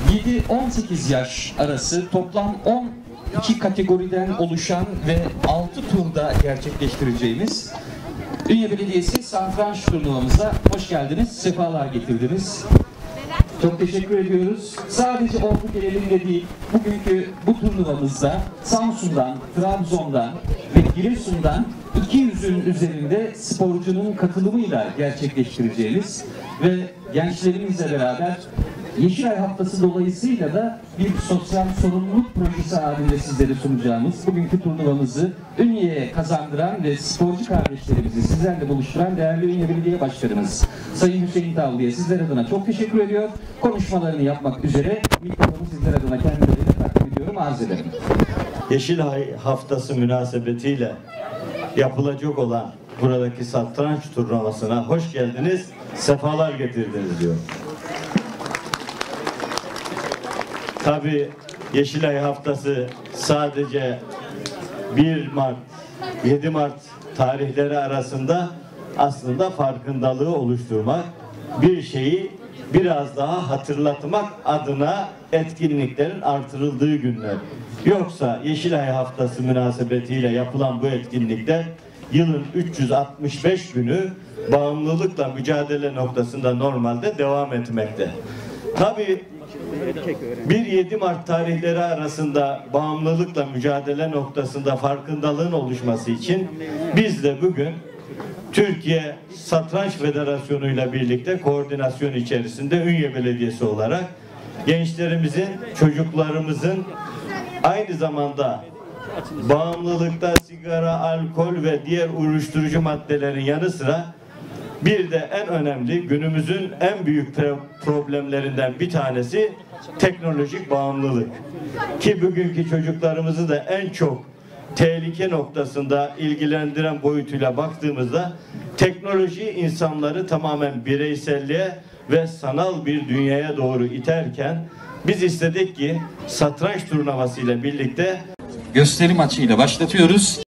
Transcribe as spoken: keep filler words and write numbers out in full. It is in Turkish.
yedi on sekiz yaş arası toplam on iki kategoriden oluşan ve altı turda gerçekleştireceğimiz Ünye Belediyesi Satranç turnuvamıza hoş geldiniz, sefalar getirdiniz. Çok teşekkür ediyoruz. Sadece ordu genelinde değil, bugünkü bu turnuvamızda Samsun'dan, Trabzon'dan ve Giresun'dan iki yüzün üzerinde sporcunun katılımıyla gerçekleştireceğimiz ve gençlerimizle beraber Yeşilay Haftası dolayısıyla da bir sosyal sorumluluk projesi halinde sizlere sunacağımız bugünkü turnuvamızı Ünye'ye kazandıran ve sporcu kardeşlerimizi sizlerle buluşturan değerli Ünye Belediye Başkanımız Sayın Hüseyin Tavlı'ya sizler adına çok teşekkür ediyor. Konuşmalarını yapmak üzere mikrofonu sizler adına kendilerine takdim ediyorum, arz ederim. Yeşilay Haftası münasebetiyle yapılacak olan buradaki satranç turnuvasına hoş geldiniz, sefalar getirdiniz diyor. Tabii Yeşilay Haftası sadece bir Mart, yedi Mart tarihleri arasında aslında farkındalığı oluşturmak, bir şeyi biraz daha hatırlatmak adına etkinliklerin artırıldığı günler. Yoksa Yeşilay Haftası münasebetiyle yapılan bu etkinlikler yılın üç yüz altmış beş günü bağımlılıkla mücadele noktasında normalde devam etmekte. Tabii bir yedi Mart tarihleri arasında bağımlılıkla mücadele noktasında farkındalığın oluşması için biz de bugün Türkiye Satranç Federasyonu ile birlikte koordinasyon içerisinde Ünye Belediyesi olarak gençlerimizin, çocuklarımızın aynı zamanda bağımlılıkta sigara, alkol ve diğer uyuşturucu maddelerin yanı sıra bir de en önemli, günümüzün en büyük problemlerinden bir tanesi teknolojik bağımlılık. Ki bugünkü çocuklarımızı da en çok tehlike noktasında ilgilendiren boyutuyla baktığımızda teknoloji insanları tamamen bireyselliğe ve sanal bir dünyaya doğru iterken biz istedik ki satranç turnuvası ile birlikte gösteri maçıyla başlatıyoruz.